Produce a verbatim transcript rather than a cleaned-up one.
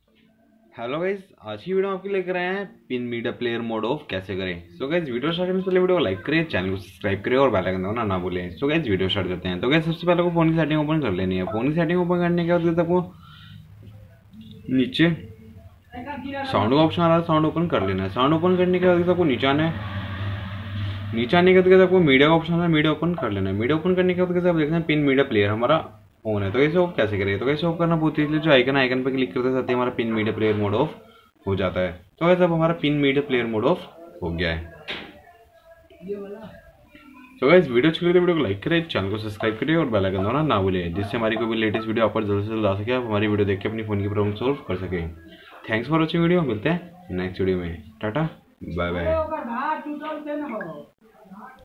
Hello guys, आज की video आपके लेकर आए हैं pin media player mode off कैसे करें। सो गाइज वीडियो स्टार्ट करने से पहले वीडियो को लाइक करें, चैनल को सब्सक्राइब करें और बेल आइकन दबाना ना भूलें। सो गाइज वीडियो स्टार्ट करते हैं। तो गाइज सबसे पहले को फोन की सेटिंग ओपन कर लेनी है। फोन की सेटिंग ओपन करने के बाद आपको नीचे साउंड का ऑप्शन आ रहा है, साउंड ओपन कर लेना है। साउंड ओपन करने के बाद आपको नीचे आना है। नीचे आने के बाद आपको मीडिया का ऑप्शन आ रहा है, मीडिया ओपन कर लेना है। मीडिया ओपन करने के बाद आप देखते हैं पिन मीडिया प्लेयर हमारा ऑन है। तो कैसे ऑफ कैसे करें, तो कैसे ऑफ करना बहुत इसलिए जो आइकन आइकन पर क्लिक करते साथ ही हमारा pin media player mode off हो जाता है। तो वैसे अब हमारा pin media player mode off हो गया है। तो गाइस वीडियो अच्छी लगी तो वीडियो को लाइक करें, चैनल को सब्सक्राइब करें और बेल आइकन दबाना ना भूलें, जिससे हमारी कोई भी लेटेस्ट वीडियो आप पर जल्द से जल्द आ सके, आप हमारी वीडियो देख के अपनी फोन की प्रॉब्लम सॉल्व कर सकें। Thanks for watching video. मिलते हैं नेक्स्ट वीडियो में। Tata bye bye.